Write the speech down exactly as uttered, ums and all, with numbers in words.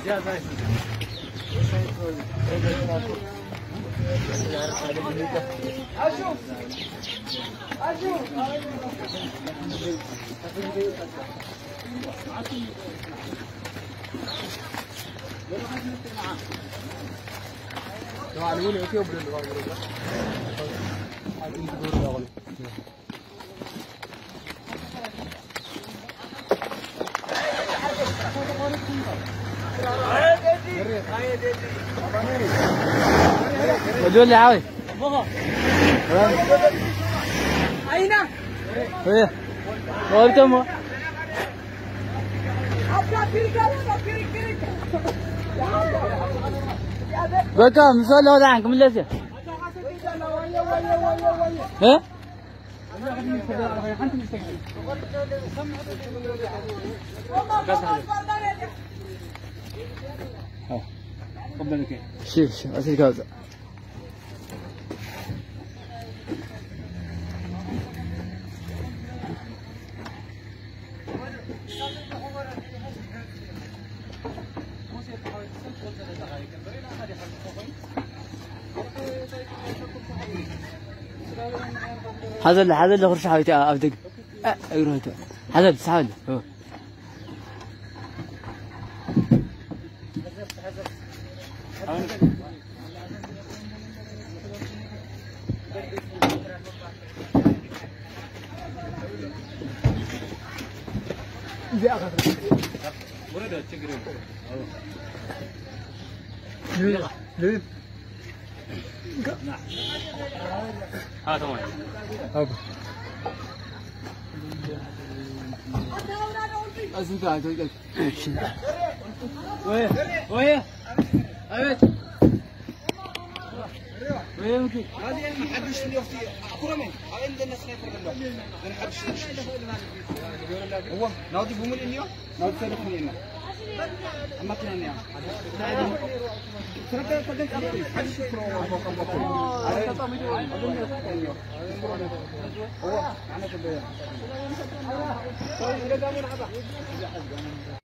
بدول لي عاوي أين؟ ايه قلتم بكا مثال هذا عنكم لسه ها شوف شوف أسير كذا هذا اللي هذا اللي خرج حاولت أبدأ أقرأ هذا بسهل هو ها تمام أزنت عاد وين وين أبد وين ممكن هذه ما حدش اللي يفتي أقرأ من هذا الناس خايفة منه ما حدش هو ناضي بوم الإنيا ناضي سلك من الإنيا أما كنا نيا ترى ترى ترى حدش يفرو بكم بكم هو أنا كده